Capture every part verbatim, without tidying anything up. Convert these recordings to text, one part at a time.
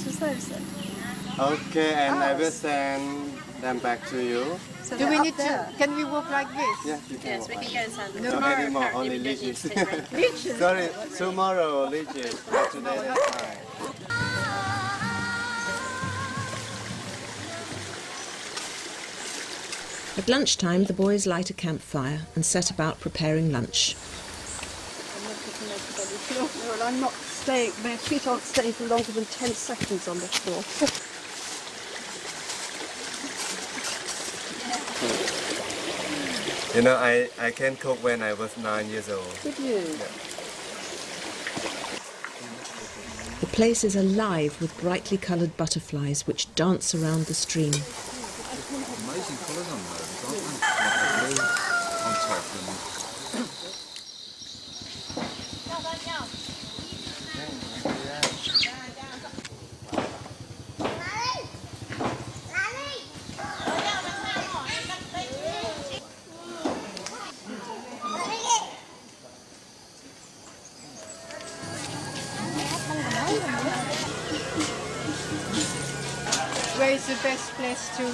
service it. Okay, and Oh. I will send them back to you. So Do we they're need up there. to, can we walk like this? Yeah, you can Yes, walk we like can go and send them. No Tomorrow, anymore, apparently, only we don't need leashes. to take rent. Leashes? Sorry, tomorrow leashes. Not today, that's fine. At lunchtime, the boys light a campfire and set about preparing lunch. I'm not picking everybody feel. Well, I'm not staying, my feet aren't staying for longer than ten seconds on the floor. You know, I, I can cook when I was nine years old. Did you? Yeah. The place is alive with brightly coloured butterflies which dance around the stream. Amazing colours on those, aren't they? Like the blue on top and Where is the best place to...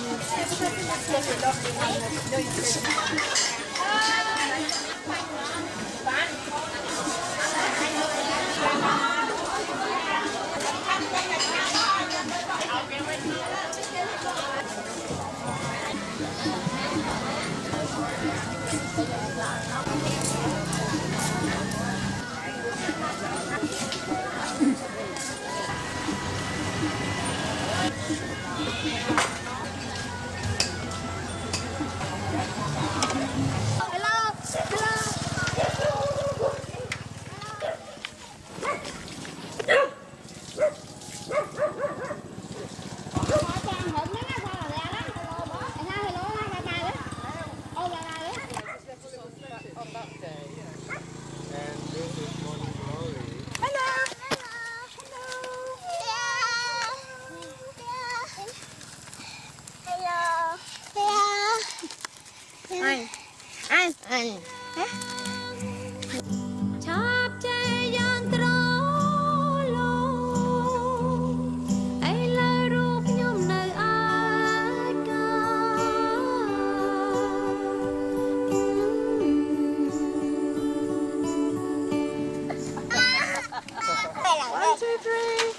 One, two, three.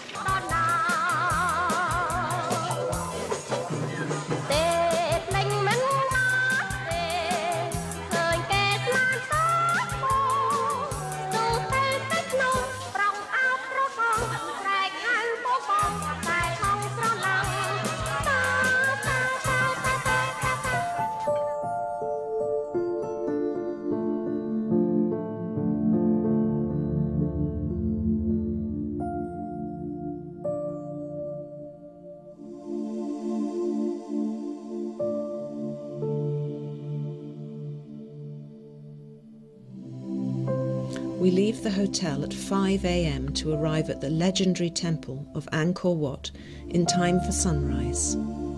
We leave the hotel at five a m to arrive at the legendary temple of Angkor Wat in time for sunrise.